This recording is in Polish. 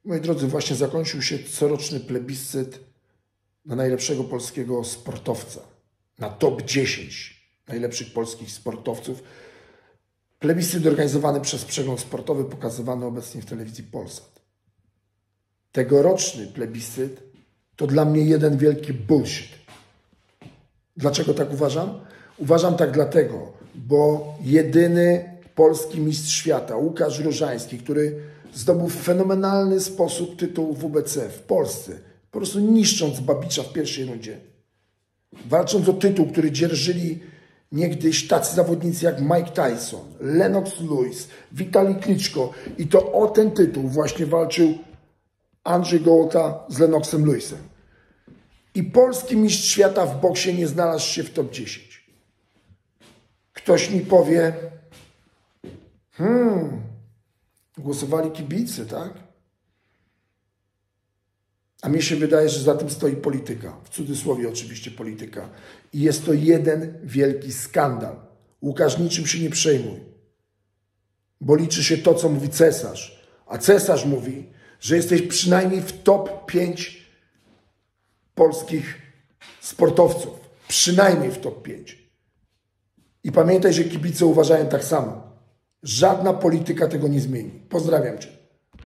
Moi drodzy, właśnie zakończył się coroczny plebiscyt na najlepszego polskiego sportowca, na top 10 najlepszych polskich sportowców. Plebiscyt organizowany przez Przegląd Sportowy, pokazywany obecnie w telewizji Polsat. Tegoroczny plebiscyt to dla mnie jeden wielki bullshit. Dlaczego tak uważam? Uważam tak dlatego, bo jedyny polski mistrz świata, Łukasz Różański, który zdobył w fenomenalny sposób tytuł WBC w Polsce, po prostu niszcząc Babicza w pierwszej rundzie, walcząc o tytuł, który dzierżyli niegdyś tacy zawodnicy jak Mike Tyson, Lennox Lewis, Witali Klitschko, i to o ten tytuł właśnie walczył Andrzej Gołota z Lennoxem Lewisem. I polski mistrz świata w boksie nie znalazł się w top 10. Ktoś mi powie, głosowali kibice, tak? A mnie się wydaje, że za tym stoi polityka. W cudzysłowie oczywiście polityka. I jest to jeden wielki skandal. Łukasz, niczym się nie przejmuj. Bo liczy się to, co mówi cesarz. A cesarz mówi, że jesteś przynajmniej w top 5 polskich sportowców. Przynajmniej w top 5. I pamiętaj, że kibice uważają tak samo. Żadna polityka tego nie zmieni. Pozdrawiam Cię.